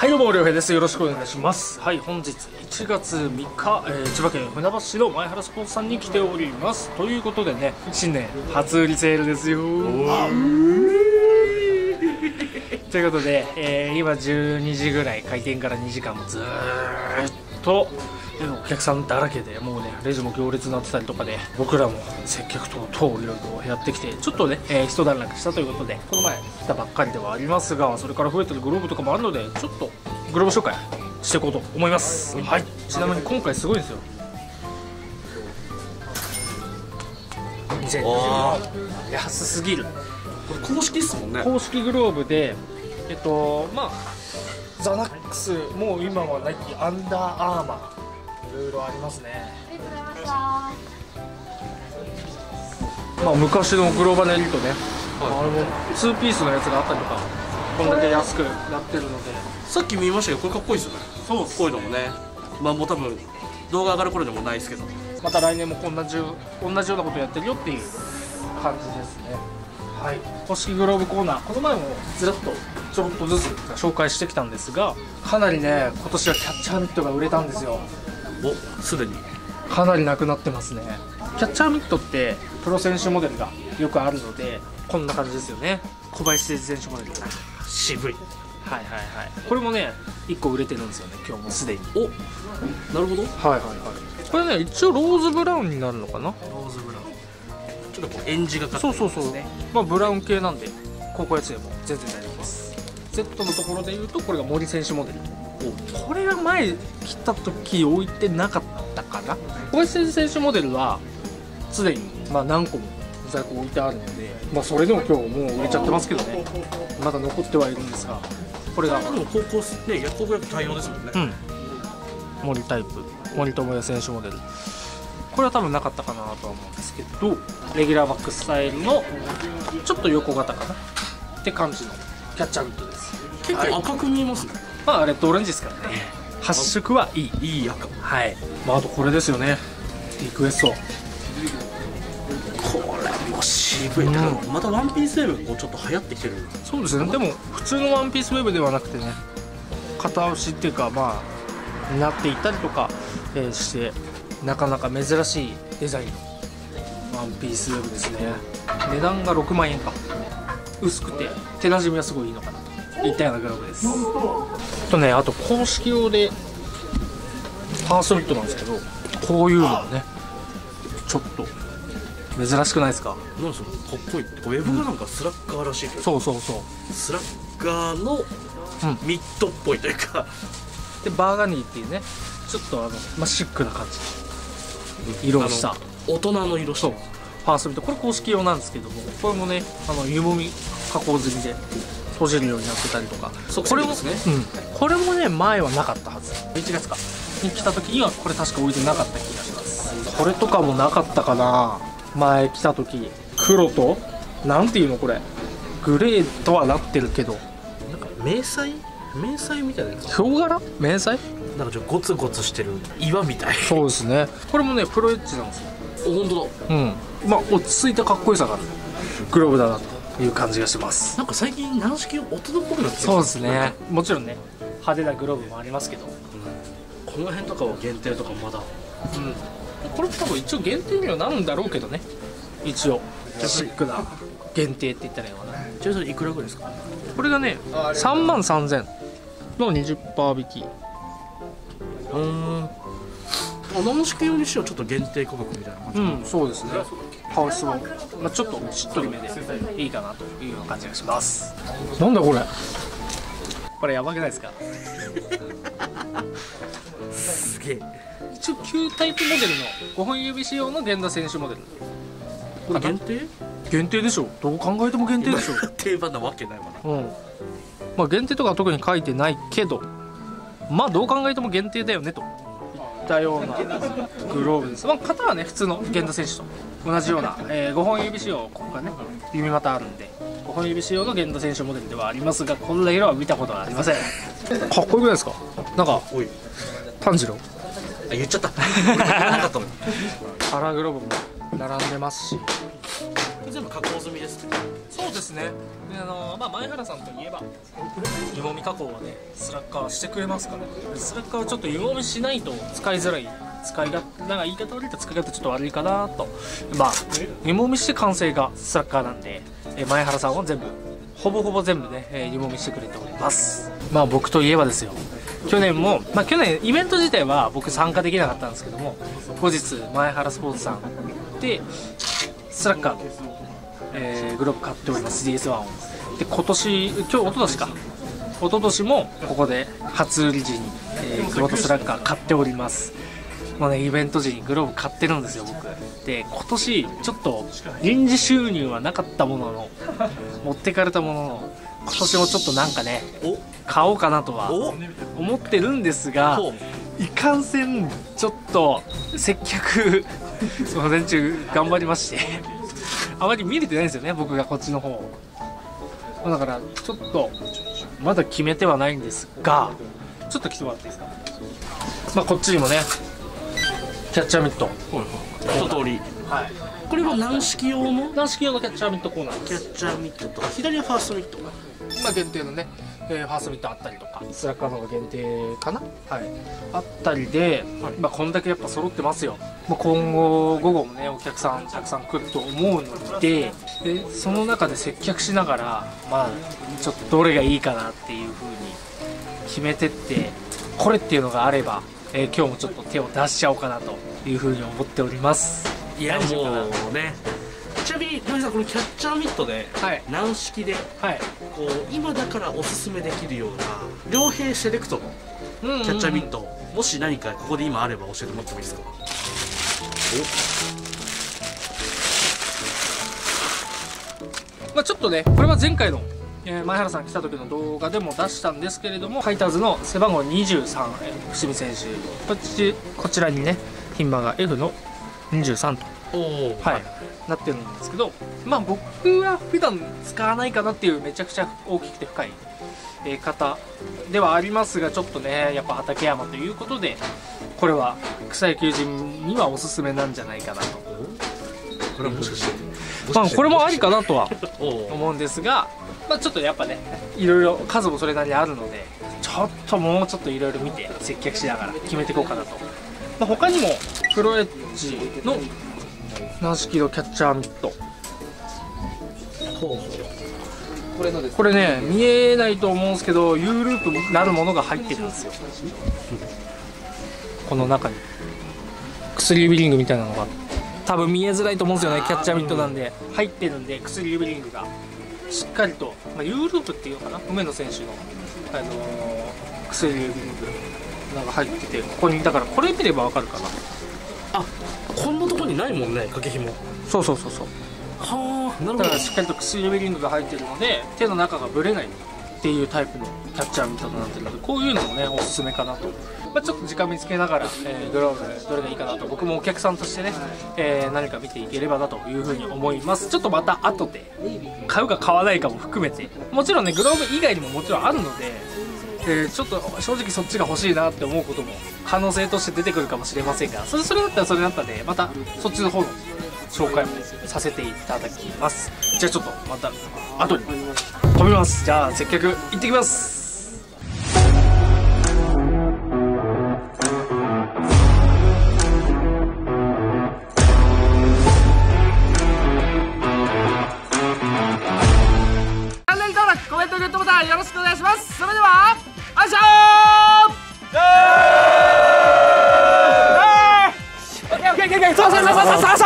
はい、どうもりょうへいです。よろしくお願いします。はい、本日1月3日、千葉県船橋市の前原スポーツさんに来ております。ということでね、新年初売りセールですよ。ということで、今12時ぐらい、開店から2時間もずーっとお客さんだらけで、もうねレジも行列になってたりとかで、僕らも接客等々いろいろやってきて、ちょっとね、一段落したということで、この前来たばっかりではありますが、それから増えてるグローブとかもあるので、ちょっとグローブ紹介していこうと思います。はい、ちなみに今回すごいんですよ。2020安すぎる。 これ公式っすもんね。 公式グローブで、まあザナックス、もう今はナイキ、アンダーアーマー、いろいろありますね。まあ昔のグローバルエリートね、あれも2ピースのやつがあったりとか、こんだけ安くなってるので。 さっき見ましたけど、これかっこいいですよね。 そう、 こういうのもね、まあもう多分動画上がる頃でもないですけど、 また来年も同じようなことやってるよっていう感じですね。はい、公式グローブコーナー、この前もずらっとちょろっとずつ紹介してきたんですが、かなりね今年はキャッチャーミットが売れたんですよ。 お、すでにかなりなくなってますね。キャッチャーミットってプロ選手モデルがよくあるので、こんな感じですよね。小林誠司選手モデル。 渋い。 はいはいはい。これもね1個売れてるんですよね、今日もすでに。 お、なるほど。 はいはいはい。これね一応ローズブラウンになるのかな。 ローズブラウン、ちょっとこうエンジがかってるんですね。 そうそうそう、まあブラウン系なんで高校野球でも全然大丈夫です。Z のところでいうと、これが森選手モデル。これが前来た時置いてなかったかな。小林選手モデルはすでにまあ何個も在庫置いてあるので、まあそれでも今日もう売れちゃってますけどね、まだ残ってはいるんですが、これがでも高校ね、ヤフオク対応ですもんね。 森タイプ、森友哉選手モデル。これは多分なかったかなとは思うんですけど、レギュラーバックスタイルのちょっと横型かなって感じのキャッチャーミットです。 結構赤く見えますね。 まあレッドオレンジですからね、発色はいい。 いい赤。 はい、まあ、あとこれですよね、リクエスト。 これも渋い。またワンピースウェブがちょっと流行ってきてる。 そうですね。でも普通のワンピースウェブではなくてね、片押しっていうか、まあになっていたりとか、して、なかなか珍しいデザインのワンピースウェブですね。値段が6万円か。薄くて手なじみはすごいいいのかなといったようなグローブです。あと公式用でパーソリッドなんですけど、こういうのもねちょっと珍しくないですか。 なんそれかっこいい。ウェブがなんかスラッガーらしいけど、 そうそうそう、 スラッガーのミッドっぽいというか、 でバーガニーっていうね、ちょっとまあ、シックな感じ色をした大人の色した。 パーソリッド、これ公式用なんですけども、これもね湯もみ加工済みで閉じるようになってたりとか、これもですね、これもね前はなかったはず。1月かに来た時にはこれ確か置いてなかった気がします。これとかもなかったかな、前来た時。黒となんていうのこれ、グレーとはなってるけど、 なんか迷彩みたいなやつ、 ヒョウ柄迷彩、 なんかちょっとゴツゴツしてる岩みたい。 そうですね。これもねプロエッジなんですよ。 本当だ。 まあ落ち着いたかっこよさがあるグローブだなという感じがします。 なんか最近軟式大人っぽくなってる。 そうですね。もちろんね派手なグローブもありますけど、 この辺とかは限定とかまだ、 これ多分一応限定にはなるんだろうけどね、一応シックな限定って言ったらいいのかな。 ちなみにそれいくらぐらいですか。 これがね3万3000の 20% 引き。 軟式用にしてはちょっと限定価格みたいな感じ。 そうですね。ハウスも、まあ、ちょっとしっとりめでいいかなというような感じがします。なんだこれ、これやばくないですか。 すげえ。 一応旧タイプモデルの5本指仕様の源田選手モデル。 これ限定？ 限定でしょ、どう考えても限定でしょ。 定番なわけないわな。 まあ限定とかは特に書いてないけど、まあどう考えても限定だよねといったようなグローブです。まあ型はね普通の源田選手と同じような、5本指仕様、ここがね指股あるんで5本指仕様の源田選手モデルではありますが、こんな色は見たことはありません。かっこよくないですか。なんか炭治郎、 言っちゃった。言わなかったのに。 カラーグローブも並んでますし、 全部加工済みですね。 そうですね。で前原さんといえば湯もみ加工はねスラッガーしてくれますから、スラッガーはちょっと湯もみしないと使いづらい、使い勝手なんか言い方悪いと使い勝手ちょっと悪いかなと、湯もみして完成がスラッガーなんで、前原さんはほぼほぼ全部ね、湯もみしてくれております。僕といえばですよ、去年イベント自体は僕参加できなかったんですけども、後日前原スポーツさんでスラッガーの、グローブ買っております。 DS1 をで、一昨年もここで初売り時に、クロートスラッガー買っております。イベント時にグローブ買ってるんですよ僕で。今年ちょっと臨時収入はなかったものの持ってかれたものの、今年もちょっとなんかね買おうかなとは思ってるんですが、いかんせんちょっと接客すいません中頑張りましてあまり見れてないんですよね僕がこっちの方だからちょっとまだ決めてはないんですが、ちょっと来てもらっていいですか。こっちにもねキャッチャーミット一通り。はい。これは軟式用のキャッチャーミットコーナーキャです。 ッチャーミットと左はファーストミット。 限定のね、ファーストミットあったりとか、スラッガーの方が限定かな、あったりで、こんだけやっぱ揃ってますよ。今後午後もねお客さんたくさん来ると思うので、その中で接客しながらちょっとどれがいいかなっていう風に決めてって、これっていうのがあれば、今日もちょっと手を出しちゃおうかなという風に思っております。 いやもうね、ちなみに土井さん、このキャッチャーミットで、軟式で、こう今だからおすすめできるような両兵セレクトのキャッチャーミット、もし何かここで今あれば教えてもらってもいいですか。 ちょっとねこれは前回の前原さん来た時の動画でも出したんですけれども、ファイターズの背番号23、伏見選手、こちらにね牝馬が F の23となってるんですけど、僕は普段使わないかなっていうめちゃくちゃ大きくて深い方ではありますが、ちょっとねやっぱ畠山ということでこれは草野球人にはおすすめなんじゃないかなと。 これはもしかしてこれもありかなとは思うんですが、ちょっとやっぱねいろいろ数もそれなりにあるので、ちょっともうちょっといろいろ見て接客しながら決めていこうかなと。他にもプロエッジの軟式のキャッチャーミット、これね見えないと思うんですけど U ループなるものが入ってるんですよ。この中に薬指リングみたいなのが多分見えづらいと思うんですよね。キャッチャーミットなんで入ってるんで、薬指リングがしっかりと、U ループっていうのかな、梅野選手の、薬指リングなんか入ってて、ここにだからこれ見ればわかるかな。 こんなとこにないもんね、掛け紐。 そう。 はあ、なるほど。 だからしっかりと薬指リングが入ってるので手の中がぶれないっていうタイプのキャッチャーミットになってるので、こういうのもねおすすめかなと。ちょっと時間見つけながら、グローブどれがいいかなと、僕もお客さんとしてね、何か見ていければなというふうに思います。ちょっとまた後で買うか買わないかも含めて、もちろんねグローブ以外にももちろんあるので、ちょっと正直そっちが欲しいなって思うことも可能性として出てくるかもしれませんが、それだったらそれだったでまたそっちの方の紹介もさせていただきます。じゃあちょっとまた後に飛びます。じゃあ接客行ってきます。チャンネル登録、コメント、グッドボタンよろしくお願いします。それではあいしょー。